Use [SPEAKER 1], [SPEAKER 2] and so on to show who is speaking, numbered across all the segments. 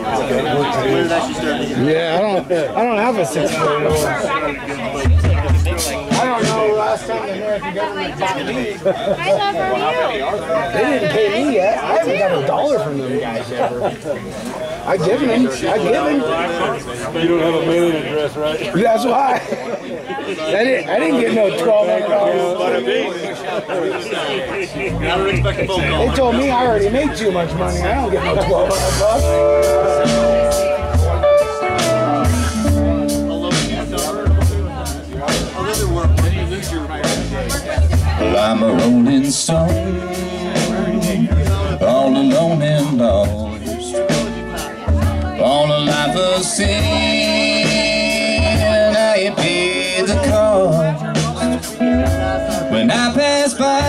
[SPEAKER 1] Yeah, I don't have a 6 foot anymore. I don't know last time the American government bought me. They didn't pay me yet. I haven't got $1 from them guys ever. I give them.
[SPEAKER 2] You don't have a mailing address, right?
[SPEAKER 1] That's why. I didn't get no $1,200. They told me I already made too much money. I don't get no $1,200.
[SPEAKER 3] Well, I'm a rolling stone, all alone and lost, on a life of sin. I paid the cost. When I pass by,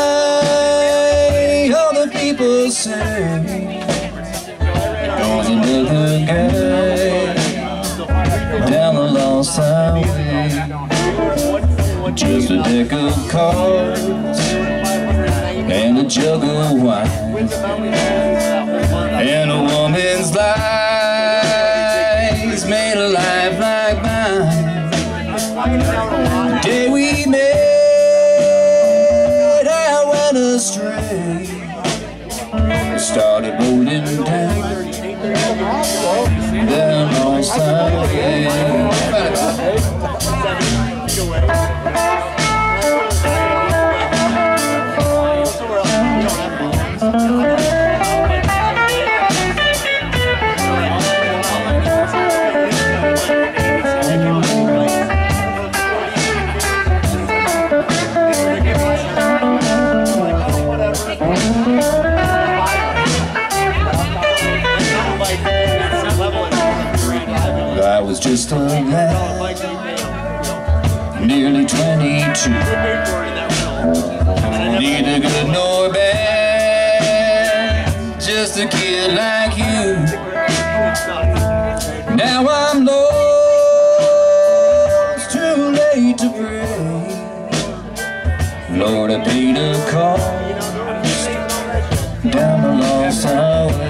[SPEAKER 3] all the people say, "There's another guy down the lost highway." Just a deck of cards and a jug of wine, and a woman's lies made a life like mine. The day we met, I went astray. I started rolling down that lost highway. I was just a lad, nearly 22, neither good nor bad, just a kid like you. Now I'm lost, too late to pray. Lord, I paid a cost down the lost highway.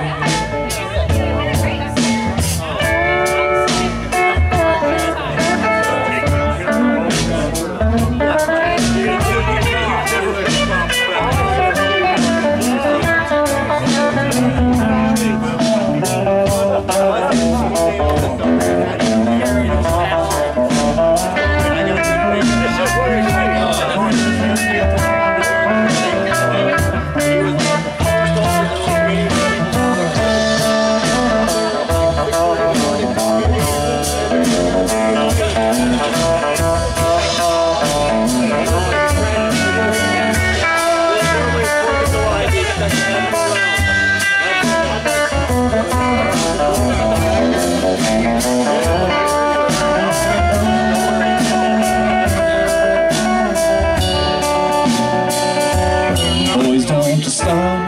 [SPEAKER 3] Boys, don't stop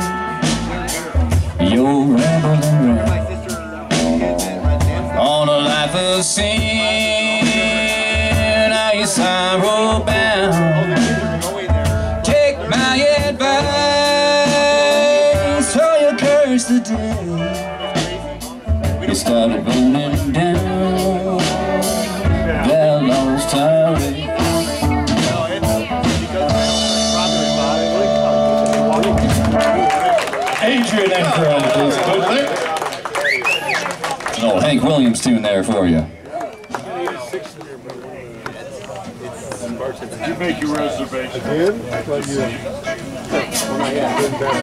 [SPEAKER 3] your rambling round on a life of sin. Are you sorrow bound? Take my advice, or you curse the day you started rolling down that lost highway. Adrian Engfer on the bass, please. Oh, Hank Williams tune there for you.
[SPEAKER 2] You make your reservation.